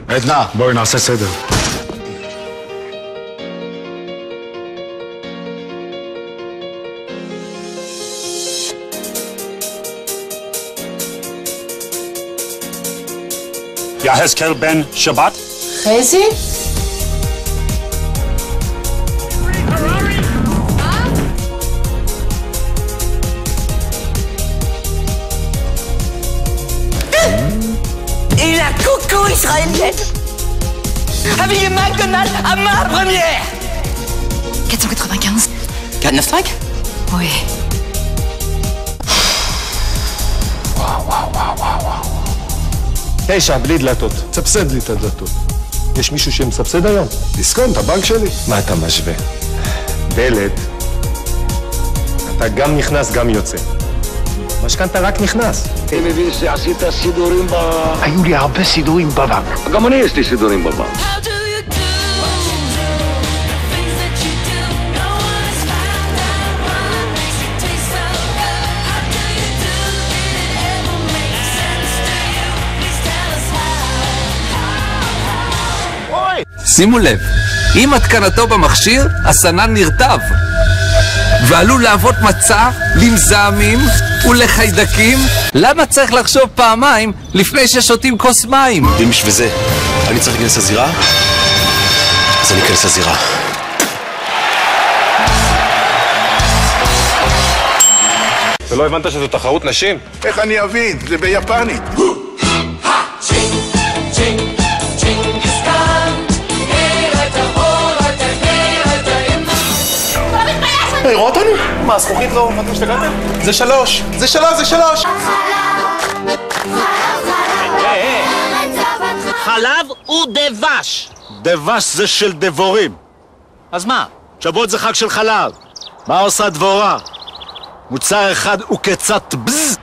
עדנה, בואי נעשה סדר. יחזקאל בן שבת? חזי? Et la coco israélienne avec le McDonald's à ma première. 495. 495? Oui. וואו. 9, בלי דלתות. תסבסד לי את הדלתות. יש מישהו שמסבסד היום? דיסקונט, הבנק שלי. מה אתה משווה? דלת, אתה גם נכנס גם יוצא. משכנתה רק נכנס. אני מבין שעשית סידורים היו לי הרבה סידורים בבנק. גם אני יש לי סידורים בבנק. שימו לב, עם התקנתו במכשיר, הסנן נרטב ועלול להוות מצע למזהמים ולחיידקים. למה צריך לחשוב פעמיים לפני ששותים כוס מים? אם בשביל זה אני צריך להיכנס לזירה, אז אני אכנס לזירה. ולא הבנת שזו תחרות נשים? איך אני אבין? זה ביפנית. רואה אותנו? מה, הזכוכית לא... מה אתם השתגעתם? זה 3! זה 3! זה 3! חלב הוא דבש. דבש זה של דבורים. אז מה? שבות זה חג של חלב. מה עושה דבורה? מוצר אחד הוא קצת בז.